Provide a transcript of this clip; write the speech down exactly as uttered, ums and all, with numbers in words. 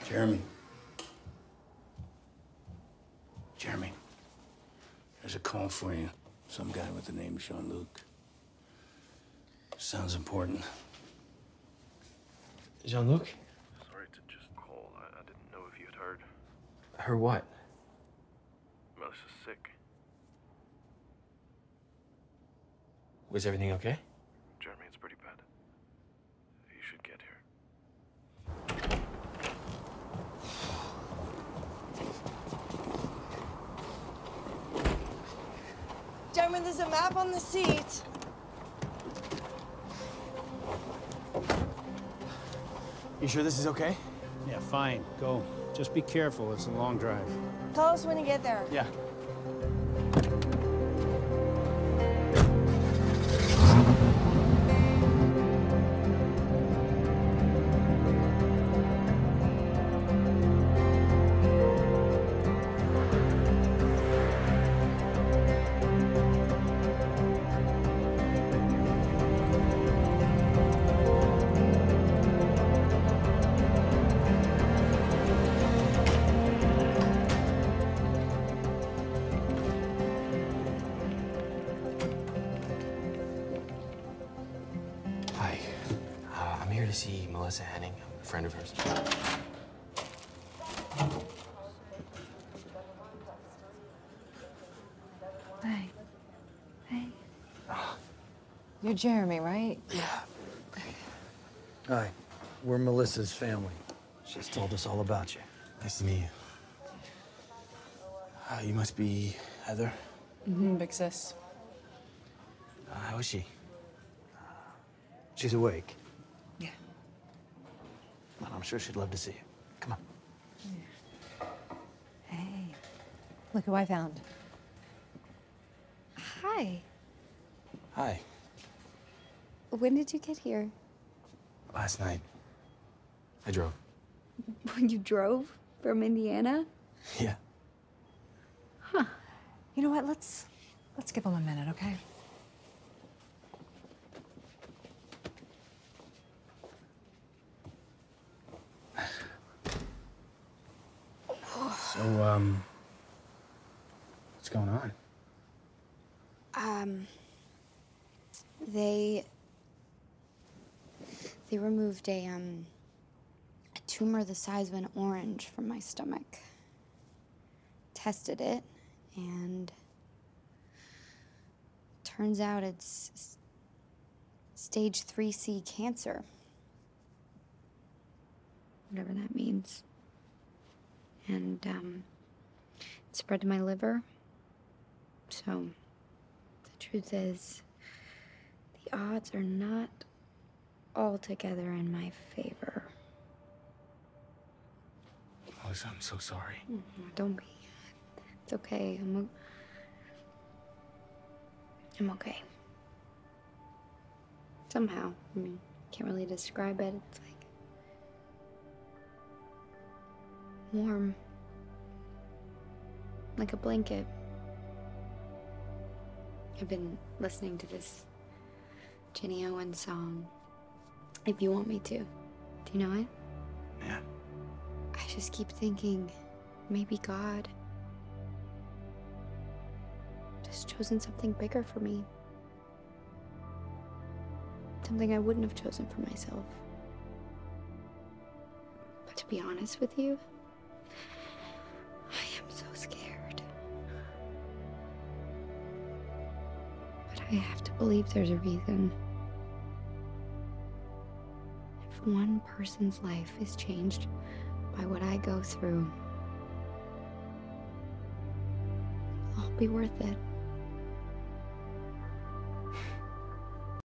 Jeremy. Jeremy. There's a call for you. Some guy with the name Jean-Luc. Sounds important. Jean-Luc? Sorry to just call. I, I didn't know if you had heard. Her what? Melissa's sick. Was everything okay? Jeremy, it's pretty bad. You should get here. Jeremy, there's a map on the seat. You sure this is okay? Yeah, fine. Go. Just be careful. It's a long drive. Call us when you get there. Yeah. Hi. Uh, I'm here to see Melissa Henning. I'm a friend of hers. Hi. Hey. You're Jeremy, right? Yeah. Hi, we're Melissa's family. She's told us all about you. Nice to meet you. Uh, you must be Heather. Mm-hmm, big sis. Uh, how is she? She's awake, Yeah. and I'm sure she'd love to see you. Come on. Hey. Look who I found. Hi. Hi. When did you get here? Last night. I drove. When you drove from Indiana? Yeah. You know what? Let's let's give him a minute, okay? So, um, what's going on? Um, they they removed a um a tumor the size of an orange from my stomach. Tested it, and turns out it's s- stage three C cancer. Whatever that means. And um, it spread to my liver. So the truth is, the odds are not altogether in my favor. Melissa, I'm so sorry. Mm, Don't be. It's okay. I'm. O- I'm okay. Somehow. I mean, can't really describe it. It's like warm. Like a blanket. I've been listening to this Jenny Owen song. If You Want Me To. Do you know it? Yeah. I just keep thinking, maybe God has chosen something bigger for me. Something I wouldn't have chosen for myself. But to be honest with you, I am so scared. But I have to believe there's a reason. If one person's life is changed by what I go through, it'll all be worth it.